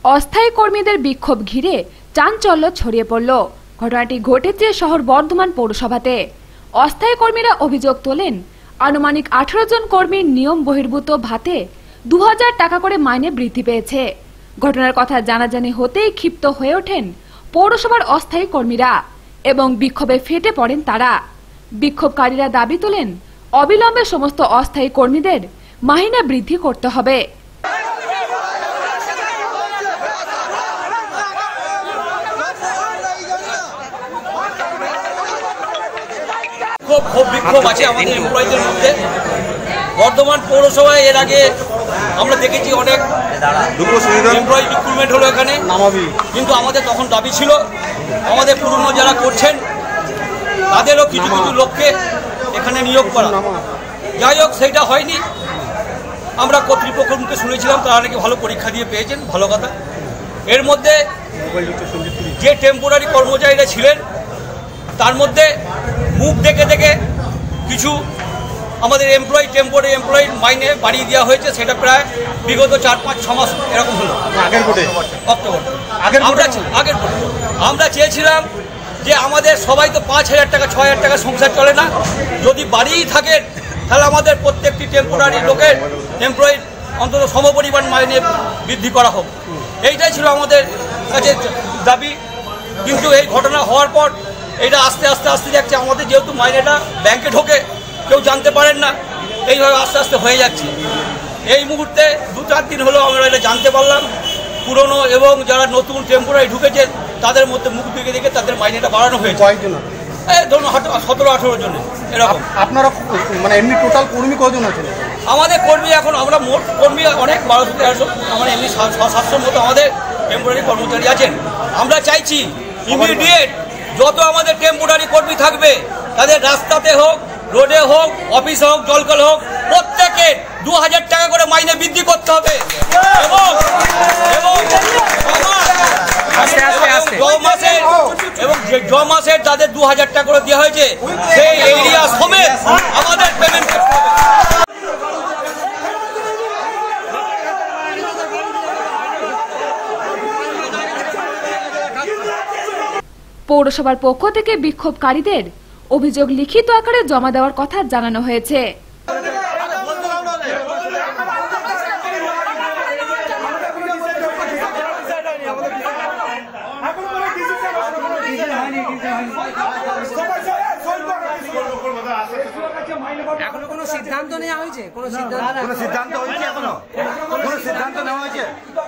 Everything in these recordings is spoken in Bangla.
অস্থায়ী কর্মীদের বিক্ষোভ ঘিরে চাঞ্চল্য ছড়িয়ে পড়ল। ঘটনাটি ঘটেছে শহর বর্ধমান পৌরসভাতে। অস্থায়ী কর্মীরা অভিযোগ তোলেন, আনুমানিক 18 জন কর্মীর নিয়ম বহির্ভূত ভাতে 2000 টাকা করে মাইনে বৃদ্ধি পেয়েছে। ঘটনার কথা জানাজানি হতেই ক্ষিপ্ত হয়ে ওঠেন পৌরসভার অস্থায়ী কর্মীরা এবং বিক্ষোভে ফেটে পড়েন তারা। বিক্ষোভকারীরা দাবি তোলেন, অবিলম্বে সমস্ত অস্থায়ী কর্মীদের মাইনে বৃদ্ধি করতে হবে। খুব বিক্ষোভ আছে আমাদের এমপ্লয়িদের মধ্যে। বর্ধমান পৌরসভায় এর আগে আমরা দেখেছি অনেক এমপ্লয়ি রিক্রুটমেন্ট হলো এখানে, কিন্তু আমাদের তখন দাবি ছিল আমাদের পুরনো যারা করছেন তাদেরও কিছু কিছু লোককে এখানে নিয়োগ করা। যাই হোক, সেইটা হয়নি। আমরা কর্তৃপক্ষের মুখে শুনেছিলাম তারা নাকি ভালো পরীক্ষা দিয়ে পেয়েছেন, ভালো কথা। এর মধ্যে যে টেম্পোরারি কর্মচারীরা ছিলেন তার মধ্যে মুখ দেখে দেখে কিছু আমাদের টেম্পোরারি এমপ্লয়ি মাইনে বাড়িয়ে দেওয়া হয়েছে। সেটা প্রায় বিগত 4-5-6 মাস এরকম হলো, অক্টোবর আগের কোটে। আমরা চেয়েছিলাম যে আমাদের সবাই তো 5000 টাকা 6000 টাকা সংসার চলে না, যদি বাড়িয়েই থাকেন তাহলে আমাদের প্রত্যেকটি টেম্পোরারি লোকের এমপ্লয়ির অন্তত সমপরিমাণ মাইনে বৃদ্ধি করা হোক। এইটাই ছিল আমাদের কাছে দাবি। কিন্তু এই ঘটনা হওয়ার পর এটা আস্তে আস্তে যাচ্ছে। আমাদের যেহেতু মাইনেটা ব্যাংকে ঢোকে, কেউ জানতে পারেন না, এইভাবে আস্তে আস্তে হয়ে যাচ্ছে। এই মুহূর্তে 2-4 দিন হলো আমরা এটা জানতে পারলাম। পুরনো এবং যারা নতুন টেম্পোরারি ঢুকেছে তাদের মধ্যে মুখ দেখে দেখে তাদের মাইনেটা বাড়ানো হয়েছে। ধরুন 17-18 জনের এরকম। আপনারা মানে এমনি টোটাল কর্মী কজন আছেন? আমাদের কর্মী এখন আমরা মোট কর্মী অনেক 1200-1300, আমার এমনি 700 মতো আমাদের টেম্পোরারি কর্মচারী আছেন। আমরা চাইছি ইমিডিয়েট যত আমাদের টেম্পোরারি কর্মী থাকবে তাদের রাস্তাতে হোক, রোডে হোক, অফিসে হোক, জলকল হোক, প্রত্যেকে 2000 টাকা করে মাইনে বৃদ্ধি করতে হবে এবং জ মাসের তাদের 2000 টাকা করে দেওয়া হয়েছে সেই এরিয়া সমেত আমাদের পেমেন্ট করতে হবে। পৌরসভার পক্ষ থেকে বিক্ষোভকারীদের অভিযোগ লিখিত আকারে জমা দেওয়ার কথা জানানো হয়েছে। এখনো কোনো সিদ্ধান্ত নেওয়া হয়েছে? কোনো সিদ্ধান্ত হয়েছে? এখনো কোনো সিদ্ধান্ত নেওয়া হয়েছে?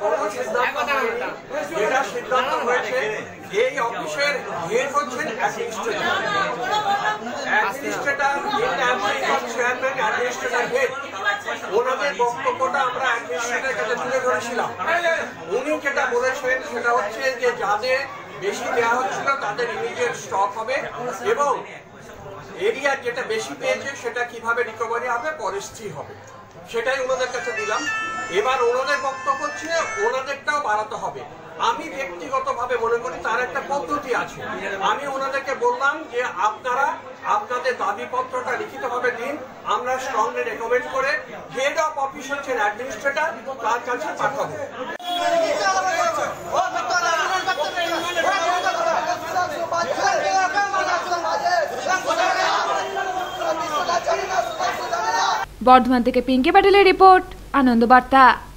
যেটা সিদ্ধান্ত হয়েছে, এই অফিসের হেড হচ্ছেন অ্যাডমিনিস্ট্রেটর, চেয়ারম্যান, অ্যাডমিনিস্ট্রেটর হেড। ওনাদের বক্তব্যটা আমরা অ্যাডমিনিস্ট্রেটরের কাছে তুলে ধরেছিলাম। উনি যেটা বলেছেন সেটা হচ্ছে যে যাদের বেশি দেওয়া হচ্ছিল তাদের ইমিডিয়েট স্টপ হবে এবং এরিয়া যেটা বেশি পেয়েছে সেটা কিভাবে রিকভারি হবে, পরিস্থিতি হবে, সেটাই ওনাদের কাছে দিলাম। এবার ওনাদের বক্তব্য হচ্ছে ওনাদেরটাও বাড়াতে হবে। আমি ব্যক্তিগতভাবে মনে করি তার একটা পদ্ধতি আছে। আমি ওনাদেরকে বললাম যে আপনারা আপনাদের দাবিপত্রটা লিখিতভাবে দিন, আমরা স্ট্রংলি রেকমেন্ড করে হেড অফ অফিস হচ্ছেন অ্যাডমিনিস্ট্রেটর, তার কাছে পাঠাবো। বর্ধমান থেকে পিঙ্কি পাটেলের রিপোর্ট, আনন্দ বার্তা।